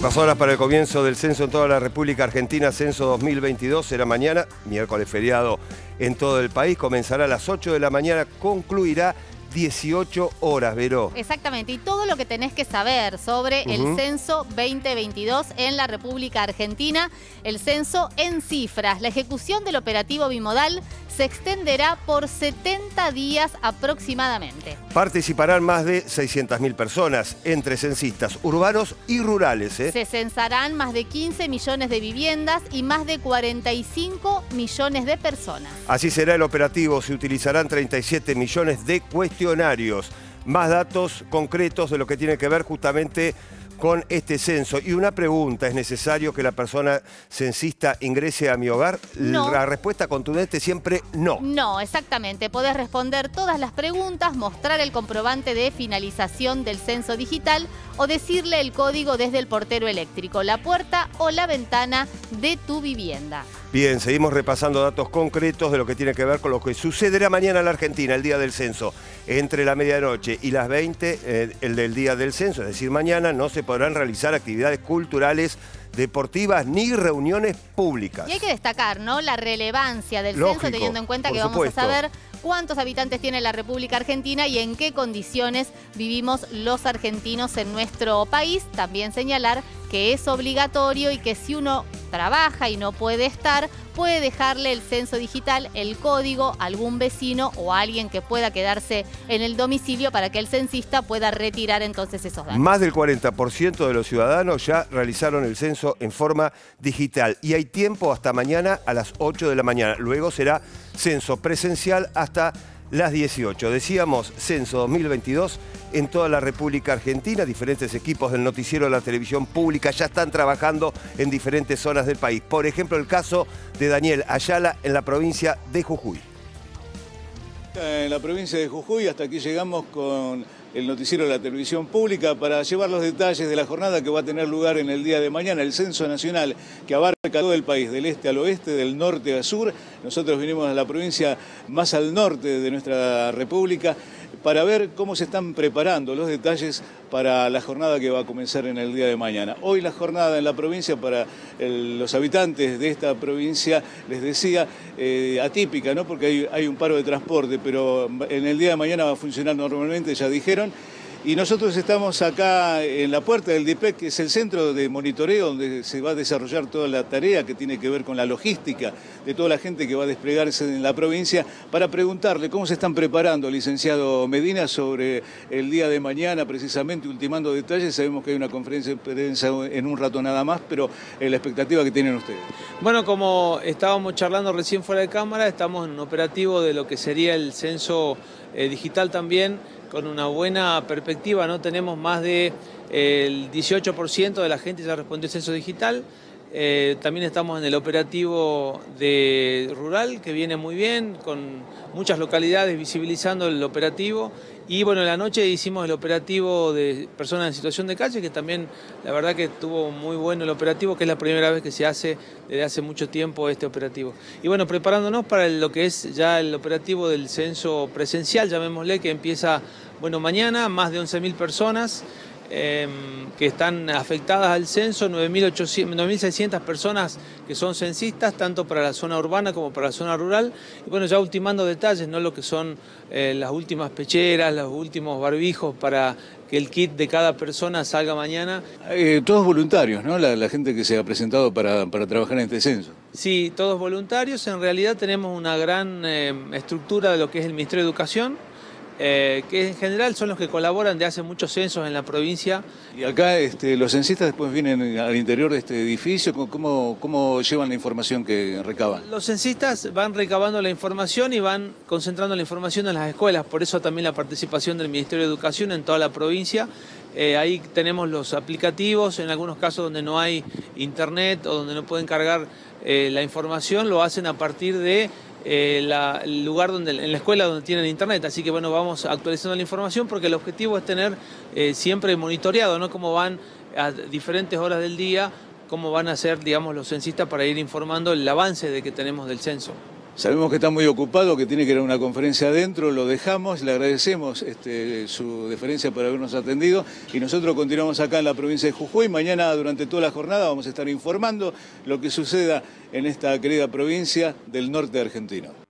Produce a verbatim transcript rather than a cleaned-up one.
Pocas horas para el comienzo del censo en toda la República Argentina, censo dos mil veintidós, será mañana, miércoles feriado en todo el país, comenzará a las ocho de la mañana, concluirá dieciocho horas, Vero. Exactamente, y todo lo que tenés que saber sobre uh-huh. el censo veinte veintidós en la República Argentina, el censo en cifras. La ejecución del operativo bimodal se extenderá por setenta días aproximadamente. Participarán más de seiscientas mil personas, entre censistas urbanos y rurales. ¿eh? Se censarán más de quince millones de viviendas y más de cuarenta y cinco millones de personas. Así será el operativo, se utilizarán treinta y siete millones de cuestionarios. Más datos concretos de lo que tiene que ver justamente con este censo. Y una pregunta, ¿es necesario que la persona censista ingrese a mi hogar? No. La respuesta contundente siempre no. No, exactamente. Podés responder todas las preguntas, mostrar el comprobante de finalización del censo digital o decirle el código desde el portero eléctrico, la puerta o la ventana de tu vivienda. Bien, seguimos repasando datos concretos de lo que tiene que ver con lo que sucederá mañana en la Argentina, el día del censo. Entre la medianoche y las veinte, eh, el del día del censo, es decir, mañana no se podrán realizar actividades culturales, deportivas ni reuniones públicas. Y hay que destacar, ¿no?, la relevancia del Lógico, censo, teniendo en cuenta que por vamos supuesto. a saber cuántos habitantes tiene la República Argentina y en qué condiciones vivimos los argentinos en nuestro país. También señalar que es obligatorio y que si uno trabaja y no puede estar, puede dejarle el censo digital, el código, a algún vecino o a alguien que pueda quedarse en el domicilio para que el censista pueda retirar entonces esos datos. Más del cuarenta por ciento de los ciudadanos ya realizaron el censo en forma digital y hay tiempo hasta mañana a las ocho de la mañana. Luego será censo presencial hasta las dieciocho. Decíamos, censo dos mil veintidós en toda la República Argentina. Diferentes equipos del noticiero de la televisión pública ya están trabajando en diferentes zonas del país. Por ejemplo, el caso de Daniel Ayala en la provincia de Jujuy. En la provincia de Jujuy, hasta aquí llegamos con el noticiero de la televisión pública para llevar los detalles de la jornada que va a tener lugar en el día de mañana, el censo nacional que abarca todo el país, del este al oeste, del norte al sur. Nosotros vinimos a la provincia más al norte de nuestra república para ver cómo se están preparando los detalles para la jornada que va a comenzar en el día de mañana. Hoy la jornada en la provincia para el, los habitantes de esta provincia, les decía, eh, atípica, ¿no? Porque hay, hay un paro de transporte, pero en el día de mañana va a funcionar normalmente, ya dijeron. Y nosotros estamos acá en la puerta del D I P E C, que es el centro de monitoreo donde se va a desarrollar toda la tarea que tiene que ver con la logística de toda la gente que va a desplegarse en la provincia, para preguntarle cómo se están preparando, licenciado Medina, sobre el día de mañana, precisamente ultimando detalles. Sabemos que hay una conferencia de prensa en un rato nada más, pero eh, la expectativa que tienen ustedes. Bueno, como estábamos charlando recién fuera de cámara, estamos en un operativo de lo que sería el censo eh, digital también, con una buena perspectiva, ¿no? Tenemos más del de, dieciocho por ciento de la gente ya respondió al censo digital. Eh, también estamos en el operativo de rural, que viene muy bien, con muchas localidades visibilizando el operativo. Y bueno, en la noche hicimos el operativo de personas en situación de calle, que también la verdad que estuvo muy bueno el operativo, que es la primera vez que se hace desde hace mucho tiempo este operativo. Y bueno, preparándonos para lo que es ya el operativo del censo presencial, llamémosle, que empieza, bueno, mañana, más de once mil personas. Eh, que están afectadas al censo, nueve mil seiscientas personas que son censistas, tanto para la zona urbana como para la zona rural. Y bueno, ya ultimando detalles, ¿no?, lo que son eh, las últimas pecheras, los últimos barbijos para que el kit de cada persona salga mañana. Eh, todos voluntarios, ¿no?, la, la gente que se ha presentado para, para trabajar en este censo. Sí, todos voluntarios. En realidad tenemos una gran eh, estructura de lo que es el Ministerio de Educación, Eh, que en general son los que colaboran de hace muchos censos en la provincia. Y acá este, los censistas después vienen al interior de este edificio, ¿cómo, cómo llevan la información que recaban? Los censistas van recabando la información y van concentrando la información en las escuelas, por eso también la participación del Ministerio de Educación en toda la provincia. Eh, ahí tenemos los aplicativos, en algunos casos donde no hay internet o donde no pueden cargar eh, la información, lo hacen a partir de Eh, la, el lugar donde, en la escuela donde tienen internet. Así que bueno, vamos actualizando la información porque el objetivo es tener eh, siempre monitoreado, ¿no?, cómo van a diferentes horas del día, cómo van a ser, digamos, los censistas, para ir informando el avance de que tenemos del censo. Sabemos que está muy ocupado, que tiene que ir a una conferencia adentro, lo dejamos, le agradecemos este, su deferencia por habernos atendido y nosotros continuamos acá en la provincia de Jujuy. Mañana durante toda la jornada vamos a estar informando lo que suceda en esta querida provincia del norte argentino.